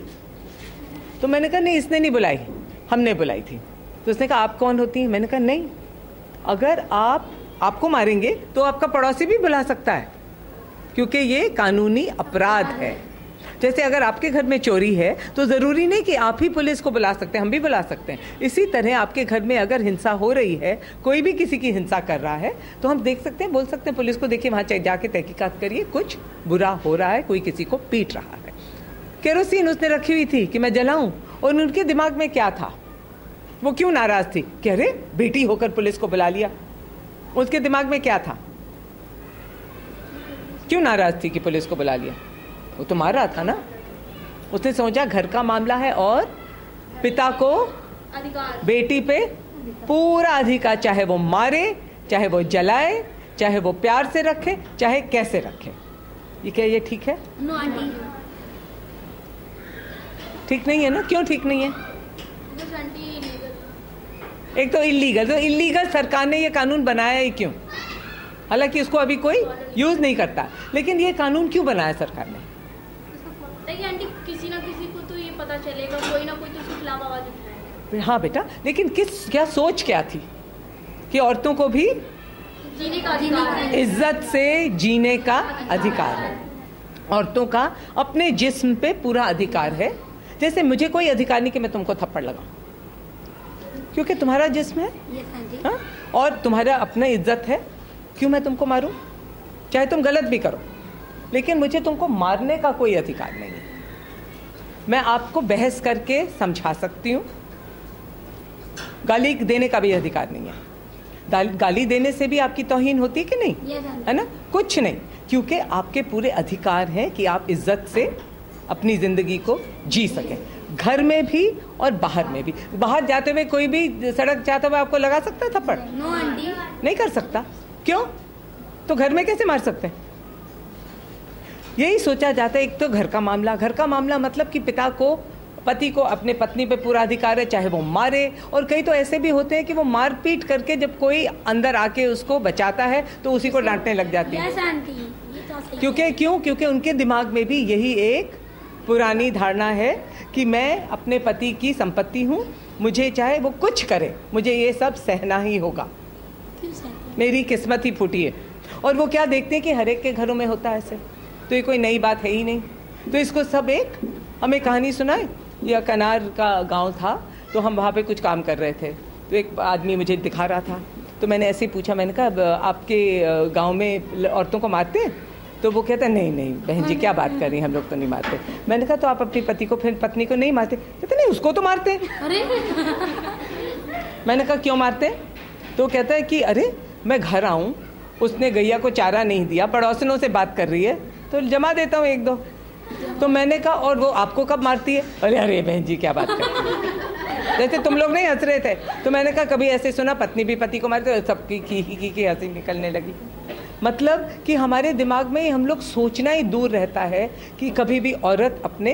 तो मैंने कहा नहीं, इसने नहीं बुलाई, हमने बुलाई थी। तो उसने कहा आप कौन होती हैं? मैंने कहा नहीं, अगर आप आपको मारेंगे तो आपका पड़ोसी भी बुला सकता है, क्योंकि ये कानूनी अपराध है। जैसे अगर आपके घर में चोरी है तो ज़रूरी नहीं कि आप ही पुलिस को बुला सकते हैं, हम भी बुला सकते हैं। इसी तरह आपके घर में अगर हिंसा हो रही है, कोई भी किसी की हिंसा कर रहा है, तो हम देख सकते हैं, बोल सकते हैं पुलिस को, देखिए वहाँ जाके तहकीकात करिए, कुछ बुरा हो रहा है, कोई किसी को पीट रहा है। केरोसिन उसने रखी हुई थी कि मैं जलाऊं, और उनके दिमाग में क्या था? वो क्यों नाराज थी? कह रहे बेटी होकर पुलिस को बुला लिया। उसके दिमाग में क्या था? क्यों नाराज थी कि पुलिस को बुला लिया? वो तो मार रहा था ना। उसने सोचा घर का मामला है और पिता को अधिकार, बेटी पे पूरा अधिकार, चाहे वो मारे, चाहे वो जलाए, चाहे वो प्यार से रखे, चाहे कैसे रखे। ये क्या ये ठीक है? नो आंटी, ठीक नहीं है ना। क्यों ठीक नहीं है? बस आंटी लीगल। एक तो इलीगल, तो इलीगल सरकार ने ये कानून बनाया ही क्यों? हालांकि उसको अभी कोई यूज नहीं करता, लेकिन ये कानून क्यों बनाया सरकार ने? देखिए आंटी, किसी ना किसी को तो ये पता चलेगा, कोई ना कोई तो उसके खिलाफ आवाज उठाएगा। हाँ बेटा, लेकिन किस क्या सोच क्या थी कि औरतों को भी जीने का अधिकार है, इज्जत से जीने का अधिकार है, औरतों का अपने जिस्म पे पूरा अधिकार है, जैसे मुझे कोई अधिकार नहीं कि मैं तुमको थप्पड़ लगाऊं, क्योंकि तुम्हारा जिस्म है, हाँ, और तुम्हारा अपना इज्जत है, क्यों मैं तुमको मारूं? चाहे तुम गलत भी करो, लेकिन मुझे तुमको मारने का कोई अधिकार नहीं है। मैं आपको बहस करके समझा सकती हूँ, गाली देने का भी अधिकार नहीं है। गाली देने से भी आपकी तौहीन होती है कि नहीं, है ना? कुछ नहीं, क्योंकि आपके पूरे अधिकार हैं कि आप इज्जत से अपनी ज़िंदगी को जी सकें, घर में भी और बाहर में भी। बाहर जाते हुए कोई भी सड़क जाते हुए आपको लगा सकता है थप्पड़? नो आंटी, नहीं कर सकता। क्यों? तो घर में कैसे मार सकते हैं? यही सोचा जाता है। एक तो घर का मामला, घर का मामला मतलब कि पिता को, पति को अपने पत्नी पे पूरा अधिकार है, चाहे वो मारे, और कई तो ऐसे भी होते हैं कि वो मार पीट करके जब कोई अंदर आके उसको बचाता है तो उसी को डांटने लग जाती है। यस आंटी, ये तो सही क्योंकि क्यों क्योंकि उनके दिमाग में भी यही एक पुरानी धारणा है कि मैं अपने पति की संपत्ति हूँ, मुझे चाहे वो कुछ करे, मुझे ये सब सहना ही होगा, मेरी किस्मत ही फूटी है। और वो क्या देखते हैं कि हर एक के घरों में होता है ऐसे, तो ये कोई नई बात है ही नहीं। तो इसको सब एक हमें कहानी सुनाए। यह कनार का गांव था, तो हम वहाँ पे कुछ काम कर रहे थे, तो एक आदमी मुझे दिखा रहा था, तो मैंने ऐसे ही पूछा, मैंने कहा आपके गांव में औरतों को मारते हैं? तो वो कहता नहीं नहीं बहन जी क्या बात कर रही हैं, हम लोग तो नहीं मारते। मैंने कहा तो आप अपनी पति को फिर पत्नी को नहीं मारते? कहते नहीं उसको तो मारते हैं। अरे मैंने कहा क्यों मारते हैं? तो कहता है कि अरे मैं घर आऊँ, उसने गैया को चारा नहीं दिया, पड़ोसनों से बात कर रही है तो जमा देता हूँ एक दो। तो मैंने कहा और वो आपको कब मारती है? अरे अरे बहन जी क्या बात कर, जैसे तुम लोग नहीं हंस रहे थे। तो मैंने कहा कभी ऐसे सुना पत्नी भी पति को मारती है? सबकी की की की, की हंसी निकलने लगी। मतलब कि हमारे दिमाग में हम लोग सोचना ही दूर रहता है कि कभी भी औरत अपने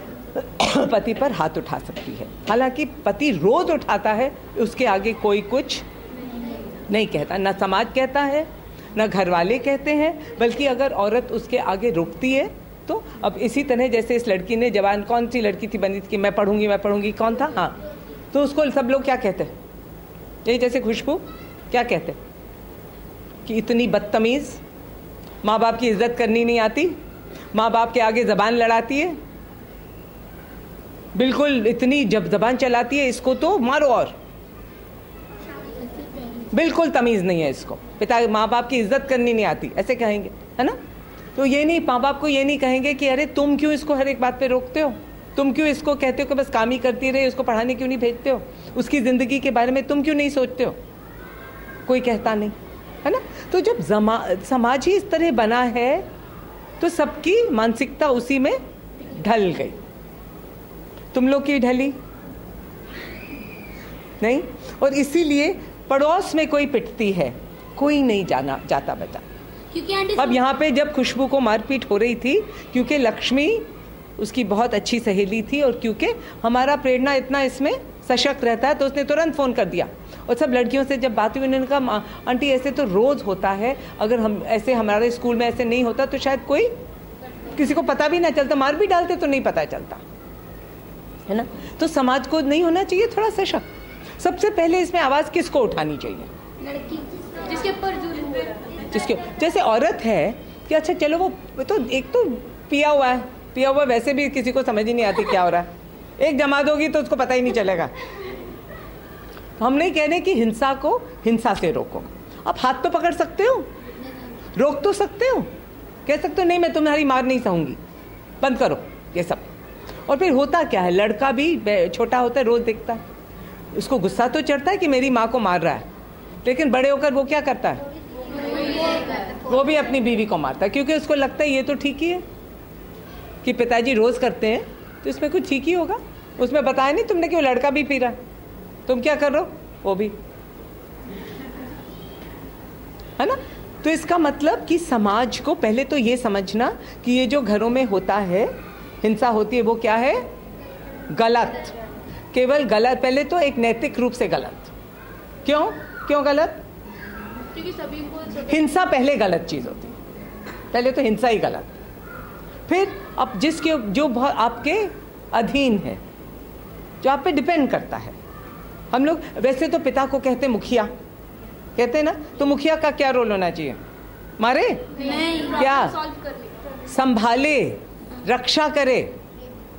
पति पर हाथ उठा सकती है। हालांकि पति रोज उठाता है, उसके आगे कोई कुछ नहीं कहता, ना समाज कहता है ना घर वाले कहते हैं, बल्कि अगर औरत उसके आगे रुकती है तो अब इसी तरह जैसे इस लड़की ने जवान, कौन सी लड़की थी बनी थी कि मैं पढ़ूंगी मैं पढ़ूंगी, कौन था? हाँ, तो उसको सब लोग क्या कहते हैं? यही जैसे खुशबू क्या कहते कि इतनी बदतमीज़, माँ बाप की इज्जत करनी नहीं आती, माँ बाप के आगे ज़बान लड़ाती है, बिल्कुल इतनी जब ज़बान चलाती है, इसको तो मारो, और बिल्कुल तमीज़ नहीं है इसको, पिता माँ बाप की इज्जत करनी नहीं आती, ऐसे कहेंगे, है ना? तो ये नहीं, माँ बाप को ये नहीं कहेंगे कि अरे तुम क्यों इसको हर एक बात पे रोकते हो, तुम क्यों इसको कहते हो कि बस काम ही करती रहे, उसको पढ़ाने क्यों नहीं भेजते हो, उसकी ज़िंदगी के बारे में तुम क्यों नहीं सोचते हो? कोई कहता नहीं, है ना? तो जब समाज ही इस तरह बना है तो सबकी मानसिकता उसी में ढल गई। तुम लोग की ढली नहीं, और इसीलिए पड़ोस में कोई पिटती है, कोई नहीं जाना जाता बचा। क्योंकि आंटी अब यहाँ पे जब खुशबू को मारपीट हो रही थी, क्योंकि लक्ष्मी उसकी बहुत अच्छी सहेली थी, और क्योंकि हमारा प्रेरणा इतना इसमें सशक्त रहता है, तो उसने तुरंत फ़ोन कर दिया। और सब लड़कियों से जब बात हुई, उन्होंने कहा आंटी ऐसे तो रोज़ होता है, अगर हम ऐसे हमारे स्कूल में ऐसे नहीं होता तो शायद कोई किसी को पता भी ना चलता, मार भी डालते तो नहीं पता चलता, है ना? तो समाज को नहीं होना चाहिए थोड़ा सशक्त? सबसे पहले इसमें आवाज़ किसको उठानी चाहिए? लड़की जिसके ऊपर जुल्म हो रहा है, जिसके जैसे औरत है कि अच्छा चलो वो तो एक तो पिया हुआ है, पिया हुआ वैसे भी किसी को समझ ही नहीं आती क्या हो रहा है, एक जमा दोगी तो उसको पता ही नहीं चलेगा। तो हम नहीं कह रहे कि हिंसा को हिंसा से रोको, आप हाथ तो पकड़ सकते हो, रोक तो सकते हो, कह सकते हो नहीं मैं तुम्हारी मार नहीं सहूँगी, बंद करो ये सब। और फिर होता क्या है, लड़का भी छोटा होता है, रोज़ देखता है, उसको गुस्सा तो चढ़ता है कि मेरी माँ को मार रहा है, लेकिन बड़े होकर वो क्या करता है? वो भी अपनी बीवी को मारता है, क्योंकि उसको लगता है ये तो ठीक ही है कि पिताजी रोज़ करते हैं तो इसमें कुछ ठीक ही होगा। उसमें बताया नहीं तुमने कि वो लड़का भी पी रहा है, तुम क्या कर रहे हो? वो भी, है ना? तो इसका मतलब कि समाज को पहले तो ये समझना कि ये जो घरों में होता है, हिंसा होती है, वो क्या है? गलत, केवल गलत। पहले तो एक नैतिक रूप से गलत। क्यों क्यों गलत? क्योंकि सभी को हिंसा पहले गलत चीज़ होती है, पहले तो हिंसा ही गलत, फिर अब जिसके जो बहुत आपके अधीन है, जो आप पे डिपेंड करता है। हम लोग वैसे तो पिता को कहते मुखिया, कहते हैं ना, तो मुखिया का क्या रोल होना चाहिए? मारे नहीं, क्या? सॉल्व करने, संभाले, रक्षा करे,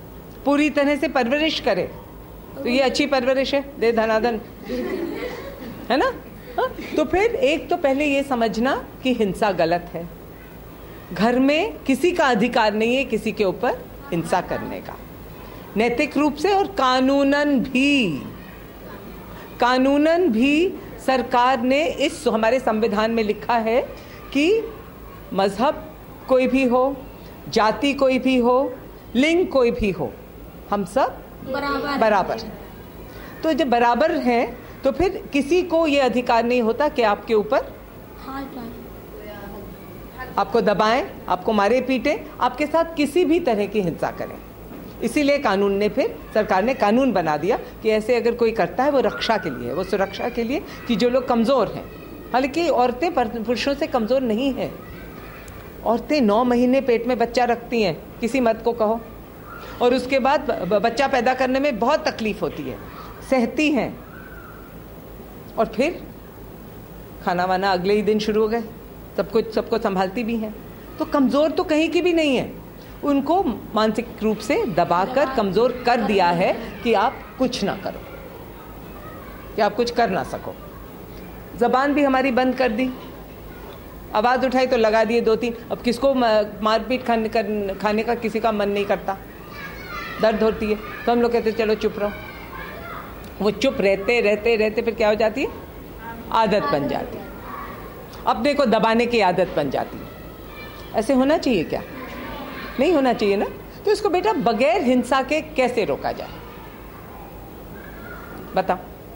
पूरी तरह से परवरिश करे तो ये अच्छी परवरिश है, दे धनाधन, है ना। हा? तो फिर एक तो पहले ये समझना कि हिंसा गलत है, घर में किसी का अधिकार नहीं है किसी के ऊपर हिंसा करने का, नैतिक रूप से और कानूनन भी। कानूनन भी सरकार ने इस हमारे संविधान में लिखा है कि मजहब कोई भी हो, जाति कोई भी हो, लिंग कोई भी हो, हम सब बराबर बराबर। तो जब बराबर हैं तो फिर किसी को ये अधिकार नहीं होता कि आपके ऊपर हाल पाए, आपको दबाएं, आपको मारे पीटे, आपके साथ किसी भी तरह की हिंसा करें। इसीलिए कानून ने फिर सरकार ने कानून बना दिया कि ऐसे अगर कोई करता है वो रक्षा के लिए, वो सुरक्षा के लिए कि जो लोग कमज़ोर हैं। हालांकि औरतें पुरुषों से कमज़ोर नहीं हैं, औरतें नौ महीने पेट में बच्चा रखती हैं, किसी मर्द को कहो, और उसके बाद बच्चा पैदा करने में बहुत तकलीफ होती है, सहती हैं, और फिर खाना वाना अगले ही दिन शुरू हो गए, सब कुछ सबको संभालती भी हैं। तो कमज़ोर तो कहीं की भी नहीं है, उनको मानसिक रूप से दबाकर कमज़ोर कर दिया है कि आप कुछ ना करो, कि आप कुछ कर ना सको। ज़बान भी हमारी बंद कर दी, आवाज़ उठाई तो लगा दिए दो तीन। अब किसको मारपीट खाने कर खाने का किसी का मन नहीं करता, दर्द होती है, तो हम लोग कहते चलो चुप रहो। वो चुप रहते रहते रहते फिर क्या हो जाती है, आदत बन जाती है, अपने को दबाने की आदत बन जाती है। ऐसे होना चाहिए क्या? नहीं होना चाहिए ना। तो इसको बेटा बगैर हिंसा के कैसे रोका जाए, बताओ।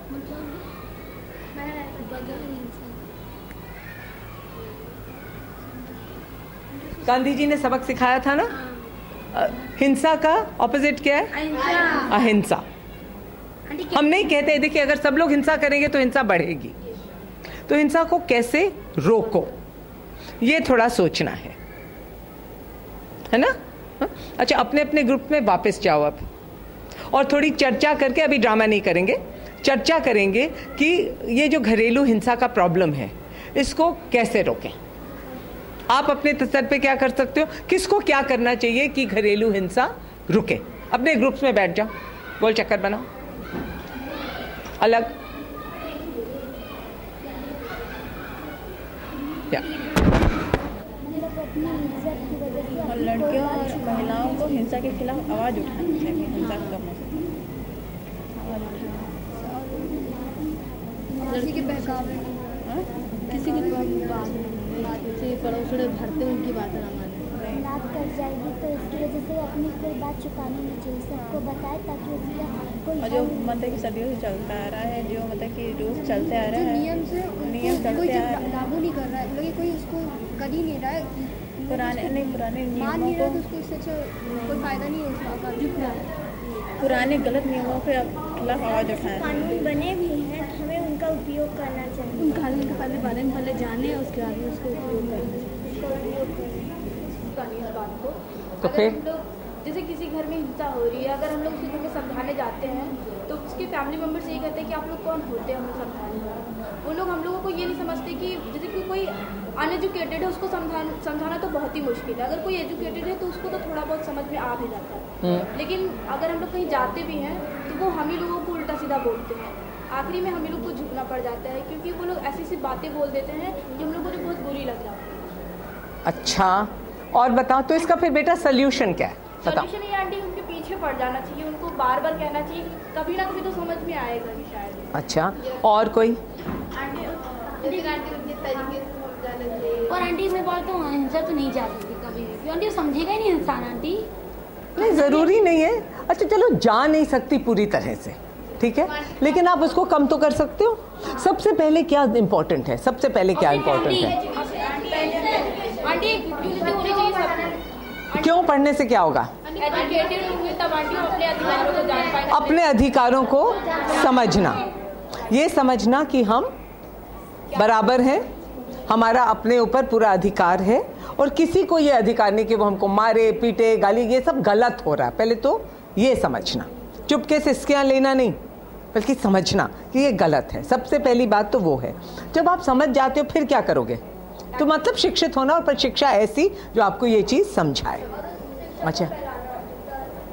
गांधी जी ने सबक सिखाया था ना, हिंसा का ऑपोजिट क्या है, अहिंसा। हम नहीं कहते, देखिए अगर सब लोग हिंसा करेंगे तो हिंसा बढ़ेगी, तो हिंसा को कैसे रोको ये थोड़ा सोचना है, है ना। हा? अच्छा, अपने अपने ग्रुप में वापस जाओ अब, और थोड़ी चर्चा करके, अभी ड्रामा नहीं करेंगे, चर्चा करेंगे कि ये जो घरेलू हिंसा का प्रॉब्लम है इसको कैसे रोकें। आप अपने स्तर पे क्या कर सकते हो, किसको क्या करना चाहिए कि घरेलू हिंसा रुके। अपने ग्रुप्स में बैठ जाओ, गोल चक्कर बनाओ, अलग या और लड़कियों और महिलाओं को हिंसा के खिलाफ आवाज़ उठानी चाहिए, हिंसा कम हो सके। किसी के बहकावे, किसी के जैसे पड़ोस भरते उनकी बात ना माने, रात कट जाएगी तो इसकी वजह से अपनी कोई बात छुपानी नहीं चाहिए, सबको बताए ताकि उसका कोई। और जो मतलब कि सदियों से चलता आ रहा है, जो मतलब कि रोज चलते आ रहा है, नियम से नियम कोई चलते आ रहा है, लागू नहीं कर रहा है, मतलब कोई उसको कर ही नहीं रहा है, पुराने नहीं पुराने मान नियमों नहीं रहा है, तो को, उसको इससे अच्छा कोई फायदा नहीं है उसका, झुक रहा है। पुराने गलत नियमों के खिलाफ आवाज़ उठाएं। कानून बने भी हैं, हमें उनका उपयोग करना चाहिए। उन कानून के पहले बारे में पहले जाने, उसके बाद में उसको उपयोग करना चाहिए। इस बात को तो अगर फिर हम लोग जैसे किसी घर में हिंसा हो रही है, अगर हम लोग उसी घर में समझाने जाते हैं तो उसके फैमिली मेम्बर्स यही कहते हैं कि आप लोग कौन होते हैं हमें समझाने वाले। वो लोग हम लोगों को ये नहीं समझते कि जैसे कि कोई अनएजुकेटेड है उसको समझाना समझाना तो बहुत ही मुश्किल है, अगर कोई एजुकेटेड है तो उसको तो थोड़ा बहुत समझ में आ भी जाता है। लेकिन अगर हम लोग कहीं जाते भी हैं तो वो हम ही लोगों को उल्टा सीधा बोलते हैं, आखिरी में हम ही लोग को झुकना पड़ जाता है, क्योंकि वो लोग ऐसी ऐसी बातें बोल देते हैं कि हम लोगों को बहुत बुरी लग जाती है। अच्छा, और बताओ तो इसका फिर बेटा सोल्यूशन क्या है, बताओ। सोल्यूशन ये आंटी उनके पीछे पड़ जाना चाहिए, उनको बार बार कहना चाहिए, कभी ना कभी तो समझ में आएगा ही शायद। अच्छा, और कोई? आंटी उनके तरीके से समझाना चाहिए। और आंटी मैं बोलता हूँ हिंसा तो नहीं जा सकती कभी भी, क्यों आंटी समझेगा ही नहीं इंसान आंटी। नहीं, ज़रूरी नहीं है। अच्छा चलो, जा नहीं सकती पूरी तरह से, ठीक है, लेकिन आप उसको कम तो कर सकते हो। सबसे पहले क्या इम्पोर्टेंट है, सबसे पहले क्या इम्पोर्टेंट है? आंटी यूनिटी होनी चाहिए सब। क्यों? पढ़ने से क्या होगा? एजुकेटेड होंगे तब आंटी अपने अधिकारों को जान पाएंगे। अपने अधिकारों को समझना, ये समझना कि हम बराबर हैं, हमारा अपने ऊपर पूरा अधिकार है, और किसी को ये अधिकार नहीं कि वो हमको मारे पीटे गाली, ये सब गलत हो रहा है। पहले तो ये समझना, चुपके से सिस्कियाँ लेना नहीं, बल्कि समझना कि ये गलत है। सबसे पहली बात तो वो है। जब आप समझ जाते हो फिर क्या करोगे? तो मतलब शिक्षित होना, और पर शिक्षा ऐसी जो आपको ये चीज़ समझाए। अच्छा,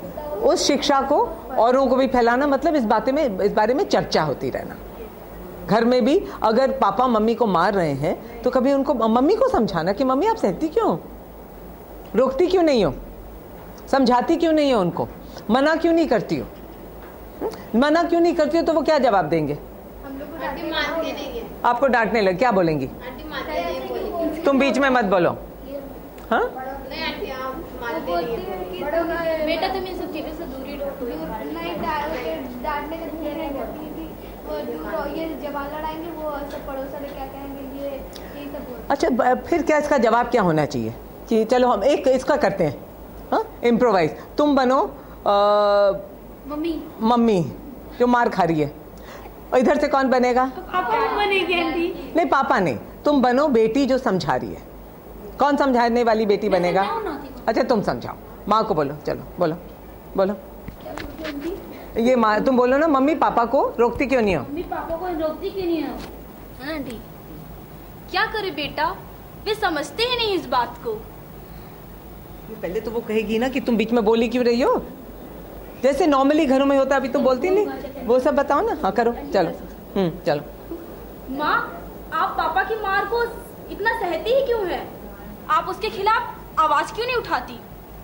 उस शिक्षा को औरों को भी फैलाना, मतलब इस बातें में इस बारे में चर्चा होती रहना। घर में भी अगर पापा मम्मी को मार रहे हैं तो कभी उनको, मम्मी को समझाना कि मम्मी आप सहती क्यों हो, रोकती क्यों नहीं हो, समझाती क्यों नहीं हो, उनको मना क्यों नहीं करती हो, मना क्यों नहीं करती हो, तो वो क्या जवाब देंगे? हम लोग को आंटी मारते नहीं है। आपको डांटने लगे, क्या बोलेंगी? आंटी मारते नहीं बोलेंगी। तुम बीच में मत बोलो। हाँ, नहीं आंटी आप मारते नहीं है। बेटा तुम इन सब चीजों से दूरी रहो। नहीं डांटने का धीरे नहीं करती थी, वो दूर ये जवान लड़ाएंगे, वो सब पड़ोस वाले क्या कहेंगे, ये यही सब बोल। अच्छा, ब- फिर क्या इसका जवाब क्या होना चाहिए कि चलो हम एक इसका करते हैं, हाँ, इम्प्रोवाइज। तुम बनो आ, मम्मी मम्मी जो मार खा रही है, और इधर से कौन बनेगा? पापा बनेगी आंटी। नहीं, पापा नहीं, तुम बनो बेटी जो समझा रही है। कौन समझाने वाली बेटी बनेगा? अच्छा, तुम समझाओ, माँ को बोलो, चलो बोलो बोलो। ये माँ, तुम बोलो ना, मम्मी पापा को रोकती क्यों नहीं हो? मम्मी पापा को रोकती क्यों नहीं हो? है ना आंटी? क्या करे बेटा, वे समझते ही नहीं इस बात को। पहले तो वो कहेगी ना कि तुम बीच में बोली क्यों रही हो, जैसे नॉर्मली घरों में होता, अभी तो बोलती नहीं। वो सब बताओ ना। हाँ करो, चलो। हम्म चलो। माँ, आप पापा की मार को इतना सहती ही क्यों है? आप उसके खिलाफ आवाज क्यों नहीं उठाती?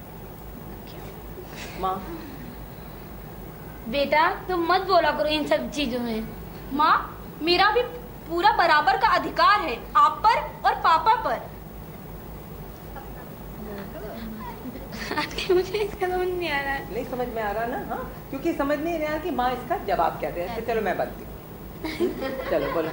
माँ, बेटा तुम मत बोला करो इन सब चीजों में। माँ, मेरा भी पूरा बराबर का अधिकार है आप पर और पापा पर। मुझे समझ नहीं आ रहा है। नहीं समझ में आ रहा ना? हाँ, क्योंकि समझ नहीं रहा कि माँ इसका जवाब क्या दे। तो चलो मैं बनती हूँ। चलो बोलो।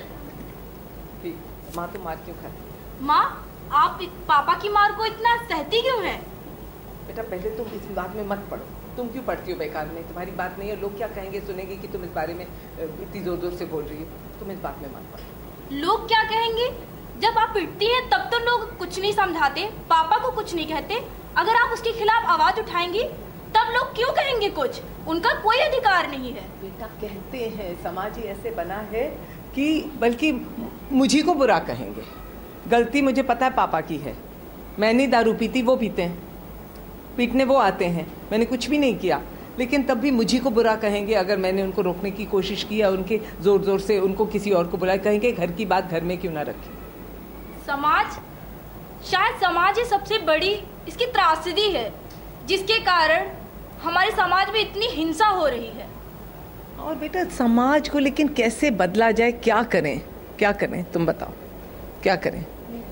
माँ तो मार क्यों खाती? माँ, आप पापा की मार को इतना सहती क्यों हैं? बेटा पहले तुम इस बात में मत पड़ो। तुम क्यों पढ़ती हो बेकार में? तुम्हारी बात नहीं है, लोग क्या कहेंगे सुनेंगे कि तुम इस बारे में इतनी जोर जोर से बोल रही हो। तुम इस बात में मत पड़ो। लोग क्या कहेंगे? जब आप पिटती हैं तब तो लोग कुछ नहीं समझाते, पापा को कुछ नहीं कहते। अगर आप उसके खिलाफ आवाज उठाएंगी तब लोग क्यों कहेंगे कुछ? उनका कोई अधिकार नहीं है। बेटा कहते हैं, समाज ही ऐसे बना है कि बल्कि मुझी को बुरा कहेंगे। गलती मुझे पता है पापा की है, मैं नहीं दारू पीती, वो पीते हैं, पीटने वो आते हैं, मैंने कुछ भी नहीं किया, लेकिन तब भी मुझी को बुरा कहेंगे अगर मैंने उनको रोकने की कोशिश की या उनके जोर जोर से उनको किसी और को बुलाया। कहेंगे घर की बात घर में क्यों ना रखें। समाज, शायद समाज ही सबसे बड़ी इसकी त्रासदी है, जिसके कारण हमारे समाज में इतनी हिंसा हो रही है। और बेटा समाज को लेकिन कैसे बदला जाए, क्या करें क्या करें तुम बताओ, क्या करें?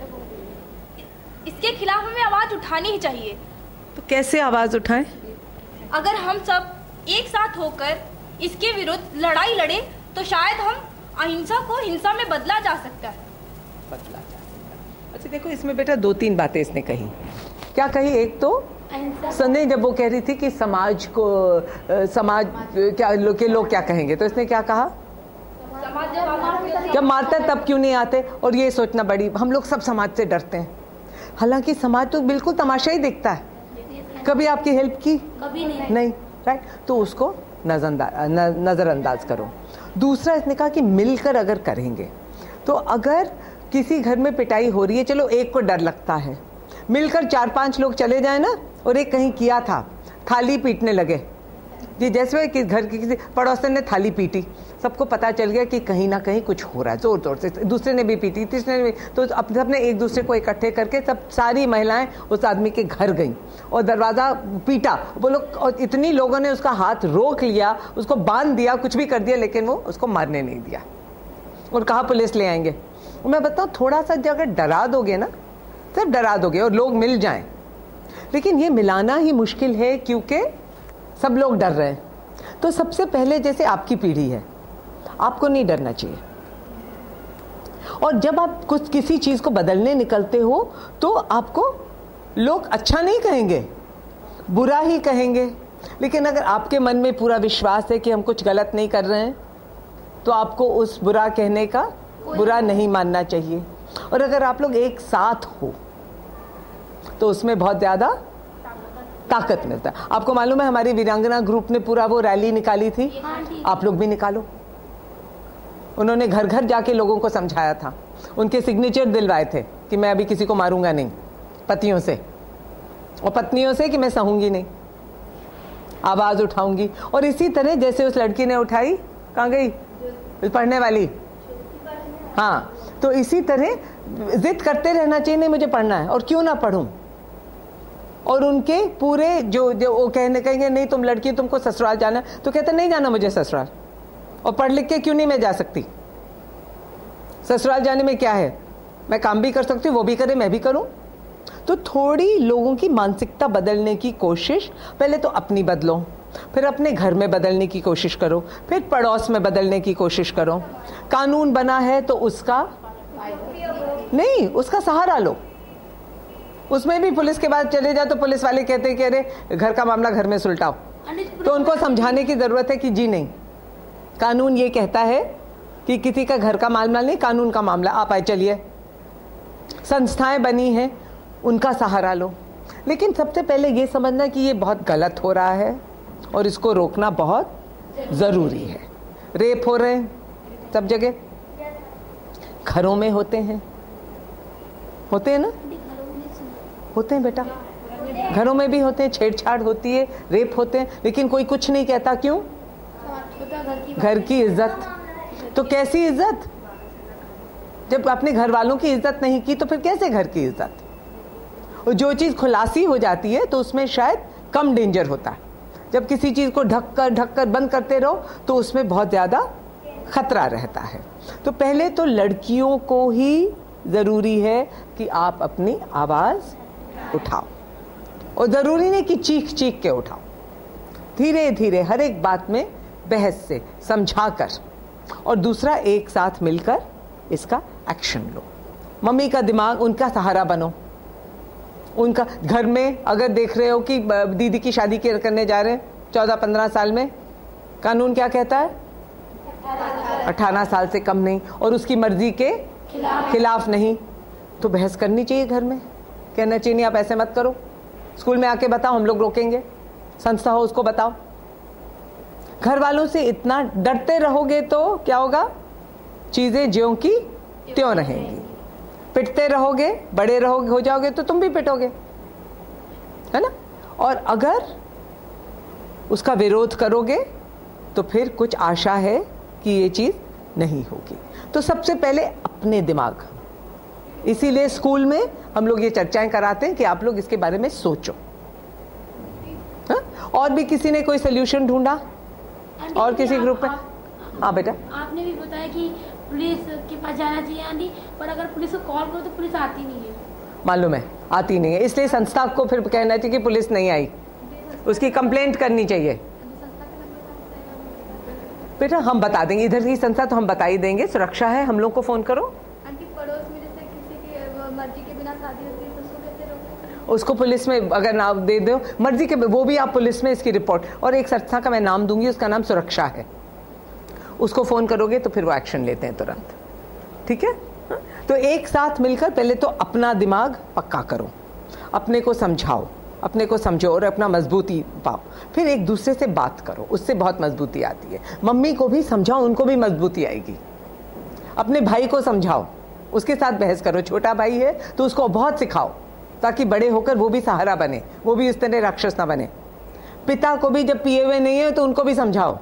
इसके खिलाफ हमें आवाज उठानी ही चाहिए। तो कैसे आवाज उठाएं? अगर हम सब एक साथ होकर इसके विरुद्ध लड़ाई लड़े तो शायद हम अहिंसा को हिंसा में बदला जा सकता है। बदला जा सकता है। अच्छा देखो, इसमें बेटा दो तीन बातें इसने कही। क्या कही? एक तो संजय जब वो कह रही थी कि समाज को आ, समाज क्या लोग के लोग क्या कहेंगे, तो इसने क्या कहा? समाज जब हमारे जब मारता है तब क्यों नहीं आते। और ये सोचना बड़ी, हम लोग सब समाज से डरते हैं, हालांकि समाज तो बिल्कुल तमाशा ही देखता है। कभी आपकी हेल्प की? कभी नहीं। नहीं, राइट। तो उसको नजरअंदाज करो। दूसरा इसने कहा कि मिलकर अगर करेंगे, तो अगर किसी घर में पिटाई हो रही है, चलो एक को डर लगता है, मिलकर चार पांच लोग चले जाए ना, और एक कहीं किया था, थाली पीटने लगे जी, जैसे कि घर की किसी पड़ोसन ने थाली पीटी, सबको पता चल गया कि कहीं ना कहीं कुछ हो रहा है, जोर जोर से, दूसरे ने भी पीटी, तीसरे ने भी, तो अब सबने एक दूसरे को इकट्ठे करके सब सारी महिलाएं उस आदमी के घर गईं और दरवाज़ा पीटा। वो लोग, और इतनी लोगों ने उसका हाथ रोक लिया, उसको बांध दिया, कुछ भी कर दिया, लेकिन वो उसको मारने नहीं दिया और कहा पुलिस ले आएंगे। मैं बताऊँ, थोड़ा सा अगर डरा दोगे ना, सिर्फ डरा दोगे और लोग मिल जाएं, लेकिन ये मिलाना ही मुश्किल है क्योंकि सब लोग डर रहे हैं। तो सबसे पहले जैसे आपकी पीढ़ी है, आपको नहीं डरना चाहिए। और जब आप कुछ किसी चीज को बदलने निकलते हो तो आपको लोग अच्छा नहीं कहेंगे, बुरा ही कहेंगे, लेकिन अगर आपके मन में पूरा विश्वास है कि हम कुछ गलत नहीं कर रहे हैं, तो आपको उस बुरा कहने का बुरा नहीं मानना चाहिए। और अगर आप लोग एक साथ हो तो उसमें बहुत ज्यादा ताकत मिलता है। आपको मालूम है हमारी वीरांगना ग्रुप ने पूरा वो रैली निकाली थी, आप लोग भी निकालो। उन्होंने घर घर जाके लोगों को समझाया था, उनके सिग्नेचर दिलवाए थे कि मैं अभी किसी को मारूंगा नहीं, पतियों से और पत्नियों से कि मैं सहूंगी नहीं। आवाज उठाऊंगी। और इसी तरह जैसे उस लड़की ने उठाई, कहाँ गई पढ़ने वाली, हाँ, तो इसी तरह जिद करते रहना चाहिए, नहीं मुझे पढ़ना है और क्यों ना पढ़ूं। और उनके पूरे जो जो वो कहने कहेंगे नहीं तुम लड़की तुमको ससुराल जाना, तो कहते नहीं जाना मुझे ससुराल, और पढ़ लिख के क्यों नहीं मैं जा सकती, ससुराल जाने में क्या है, मैं काम भी कर सकती हूँ, वो भी करे मैं भी करूं। तो थोड़ी लोगों की मानसिकता बदलने की कोशिश, पहले तो अपनी बदलो, फिर अपने घर में बदलने की कोशिश करो, फिर पड़ोस में बदलने की कोशिश करो। कानून बना है तो उसका नहीं, उसका सहारा लो। उसमें भी पुलिस के बाद चले जाओ तो पुलिस वाले कहते हैं कि अरे घर का मामला घर में सुलटाओ, तो उनको समझाने की जरूरत है कि जी नहीं, कानून ये कहता है कि किसी का घर का मामला नहीं, कानून का मामला, आप आए चलिए। संस्थाएं बनी हैं, उनका सहारा लो। लेकिन सबसे पहले ये समझना कि ये बहुत गलत हो रहा है और इसको रोकना बहुत ज़रूरी है। रेप हो रहे हैं सब जगह, घरों में होते हैं, होते हैं ना, होते हैं बेटा, घरों में भी होते हैं, छेड़छाड़ होती है, रेप होते हैं, लेकिन कोई कुछ नहीं कहता। क्यों? घर की इज्जत। तो कैसी इज्जत? जब अपने घर वालों की इज्जत नहीं की तो फिर कैसे घर की इज्जत? और जो चीज़ खुलासी हो जाती है तो उसमें शायद कम डेंजर होता है। जब किसी चीज़ को ढक कर ढक कर बंद करते रहो तो उसमें बहुत ज़्यादा खतरा रहता है। तो पहले तो लड़कियों को ही ज़रूरी है कि आप अपनी आवाज़ उठाओ, और ज़रूरी नहीं कि चीख चीख के उठाओ, धीरे धीरे हर एक बात में बहस से समझा कर, और दूसरा एक साथ मिलकर इसका एक्शन लो। मम्मी का दिमाग, उनका सहारा बनो। उनका घर में अगर देख रहे हो कि दीदी की शादी करने जा रहे हैं चौदह पंद्रह साल में, कानून क्या कहता है? अठारह साल से कम नहीं, और उसकी मर्जी के खिलाफ नहीं, तो बहस करनी चाहिए घर में। कहना चाहिए नहीं आप ऐसे मत करो, स्कूल में आके बताओ, हम लोग रोकेंगे, संस्था हो उसको बताओ। घर वालों से इतना डरते रहोगे तो क्या होगा? चीजें ज्यों की त्यों रहेंगी। पिटते रहोगे, बड़े रहोगे, हो जाओगे तो तुम भी पिटोगे, है ना? और अगर उसका विरोध करोगे तो फिर कुछ आशा है कि ये चीज नहीं होगी। तो सबसे पहले अपने दिमाग, इसीलिए स्कूल में हम लोग ये चर्चाएं कराते हैं कि आप लोग इसके बारे में सोचो। हा? और भी किसी ने कोई सोल्यूशन ढूंढा? और किसी ग्रुप में? हाँ बेटा, आपने भी बताया कि पुलिस के पास जाना चाहिए आंटी, पर अगर पुलिस को कॉल करो तो पुलिस आती नहीं है। मालूम है, आती नहीं है, इसलिए संस्था को फिर कहना चाहिए कि पुलिस नहीं आई, उसकी कंप्लेंट करनी चाहिए। बेटा हम बता देंगे, इधर की संस्था तो हम बता ही देंगे, सुरक्षा है, हम लोग को फोन करो। आंटी पड़ोस में जैसे किसी की मर्जी के बिना शादी होती है तो उसको कैसे रोकते? उसको पुलिस में अगर नाम दे दो मर्जी के, वो भी आप पुलिस में इसकी रिपोर्ट, और एक संस्था का मैं नाम दूंगी, उसका नाम सुरक्षा है, उसको फोन करोगे तो फिर वो एक्शन लेते हैं तुरंत। ठीक है? तो एक साथ मिलकर पहले तो अपना दिमाग पक्का करो, अपने को समझाओ, अपने को समझो और अपना मजबूती पाओ। फिर एक दूसरे से बात करो, उससे बहुत मजबूती आती है। मम्मी को भी समझाओ, उनको भी मजबूती आएगी। अपने भाई को समझाओ, उसके साथ बहस करो, छोटा भाई है तो उसको बहुत सिखाओ ताकि बड़े होकर वो भी सहारा बने, वो भी इस तरह राक्षस ना बने। पिता को भी जब पिए हुए नहीं है तो उनको भी समझाओ,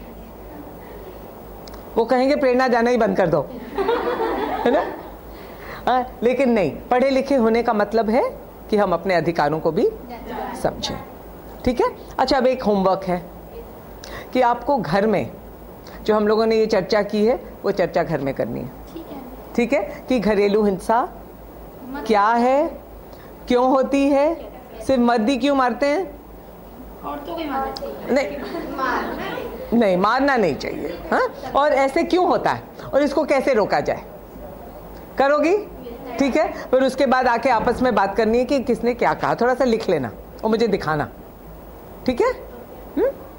वो कहेंगे प्रेरणा जाना ही बंद कर दो, है ना? आ, लेकिन नहीं, पढ़े लिखे होने का मतलब है कि हम अपने अधिकारों को भी समझें। ठीक है? अच्छा, अब एक होमवर्क है कि आपको घर में जो हम लोगों ने ये चर्चा की है वो चर्चा घर में करनी है। ठीक है? कि घरेलू हिंसा क्या है, क्यों होती है, सिर्फ मर्द ही क्यों मारते हैं? औरतों को मारना चाहिए? नहीं, नहीं मारना नहीं चाहिए। हाँ? और ऐसे क्यों होता है और इसको कैसे रोका जाए, करोगी? ठीक है? फिर उसके बाद आके आपस में बात करनी है कि किसने क्या कहा, थोड़ा सा लिख लेना और मुझे दिखाना। ठीक है? हुँ?